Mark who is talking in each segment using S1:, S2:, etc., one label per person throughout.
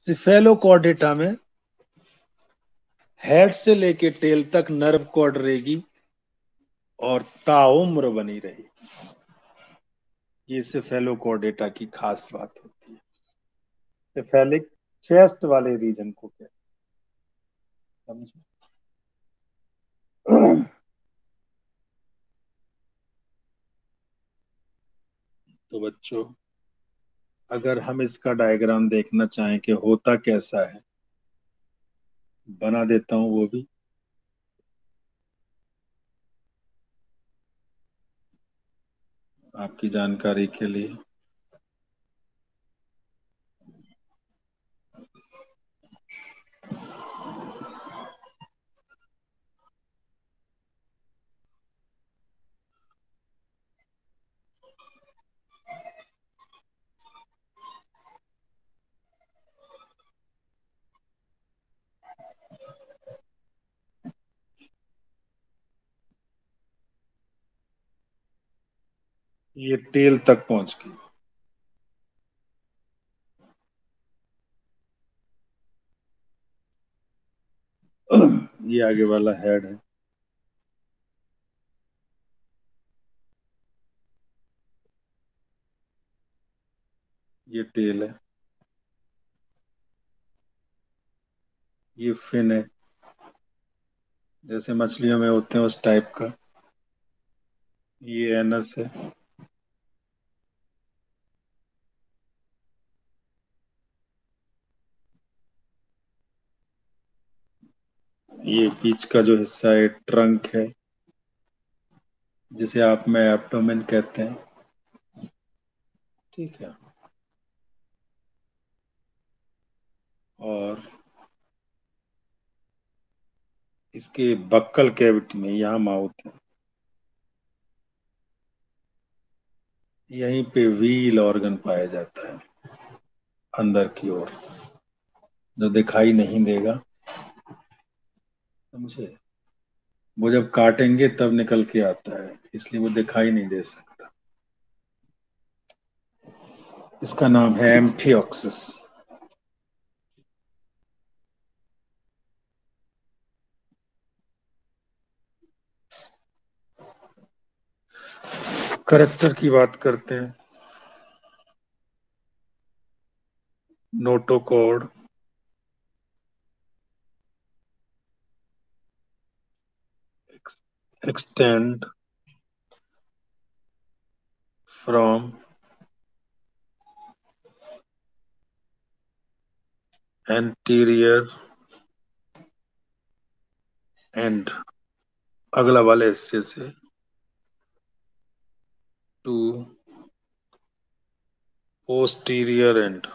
S1: Cephalochordata में head से लेके टेल तक नर्व कॉर्ड रहेगी और ताउम्र बनी रहेगी। ये सिफेलोकॉर्डेटा की खास बात होती है। सिफेलिक चेस्ट वाले रीजन को कहते हैं, समझे? तो बच्चों, अगर हम इसका डायग्राम देखना चाहें कि होता कैसा है, बना देता हूं वो भी। आपकी जानकारी के लिए। ये टेल तक पहुंच गई। ये आगे वाला हेड है। ये टेल है। ये फिन है, जैसे मछलियों में होते हैं उस टाइप का। ये एनस है। ये बीच का जो हिस्सा है ट्रंक है, जिसे आप में एब्डोमेन कहते हैं। ठीक है। और इसके बक्कल कैविटी में यहाँ माउथ है। यहीं पे व्हील ऑर्गन पाया जाता है, अंदर की ओर, जो दिखाई नहीं देगा, समझे? वो जब काटेंगे तब निकल के आता है, इसलिए वो दिखाई नहीं दे सकता। इसका नाम है एम्फियोक्सिस। करेक्टर की बात करते हैं। Notochord, extend from anterior end, अगला वाले हिस्से से, to posterior end।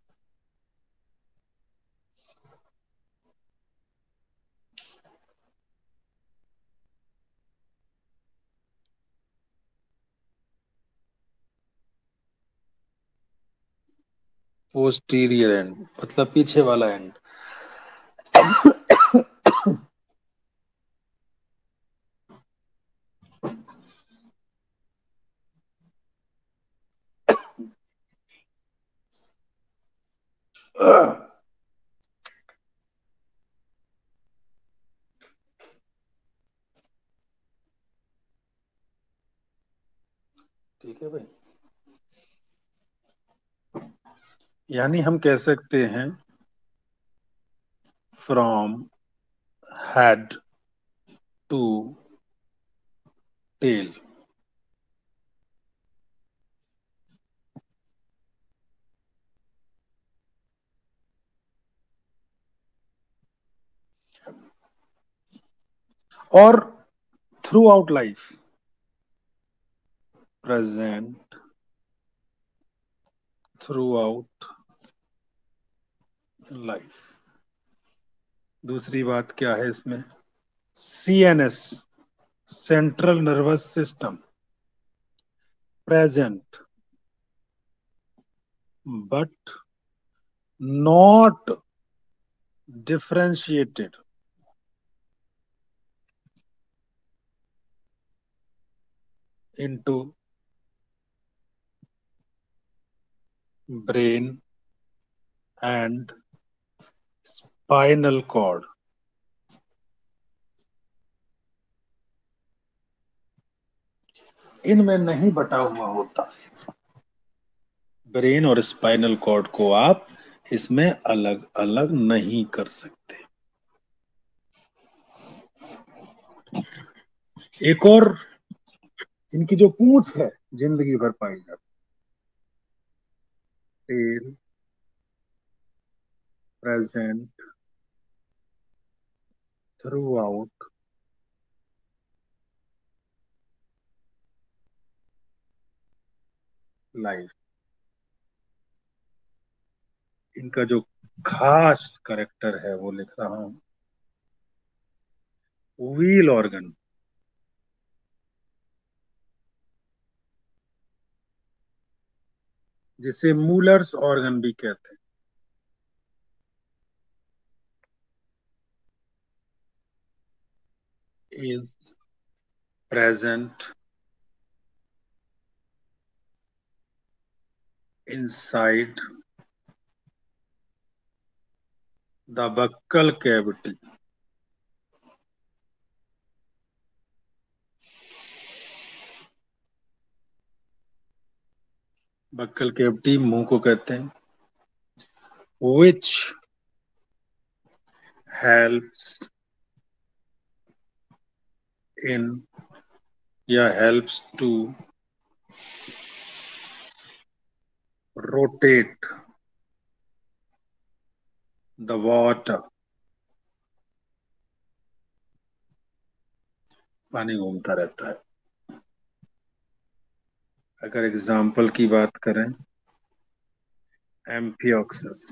S1: Posterior end मतलब पीछे वाला एंड। ठीक है भाई। यानी हम कह सकते हैं फ्रॉम हेड टू टेल। और throughout life, present throughout life. दूसरी बात क्या है इसमें? CNS, central nervous system, present but not differentiated into brain and spinal cord इनमें नहीं बटा हुआ होता। ब्रेन और स्पाइनल कॉर्ड को आप इसमें अलग अलग नहीं कर सकते। एक और इनकी जो पूंछ है जिंदगी भर पाई जाती है, tail present throughout life. इनका जो खास करेक्टर है वो लिख रहा हूं, व्हील ऑर्गन, जिसे मूलर्स ऑर्गन भी कहते हैं, is present inside the buccal cavity. Buccal cavity मुंह को कहते हैं, which helps in या helps to rotate the water। पानी घूमता रहता है। अगर एग्जाम्पल की बात करें, एम्फियोक्सस,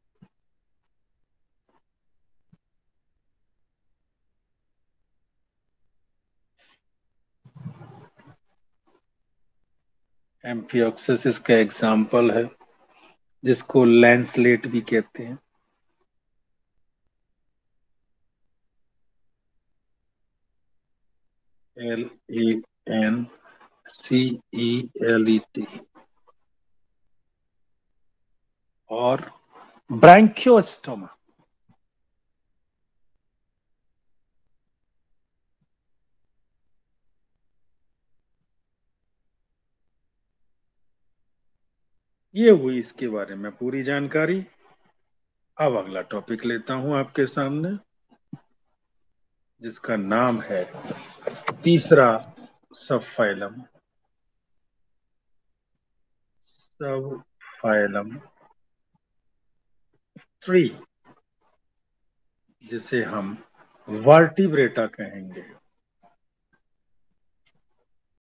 S1: एम्फियोक्सस इसका एग्जाम्पल है, जिसको लैंसलेट भी कहते हैं। LANCELET। और ब्रैंकियोस्टोमा, ये हुई इसके बारे में पूरी जानकारी। अब अगला टॉपिक लेता हूं आपके सामने, जिसका नाम है तीसरा सब फाइलम, सब फाइलम ट्री, जिसे हम वर्टिब्रेटा कहेंगे।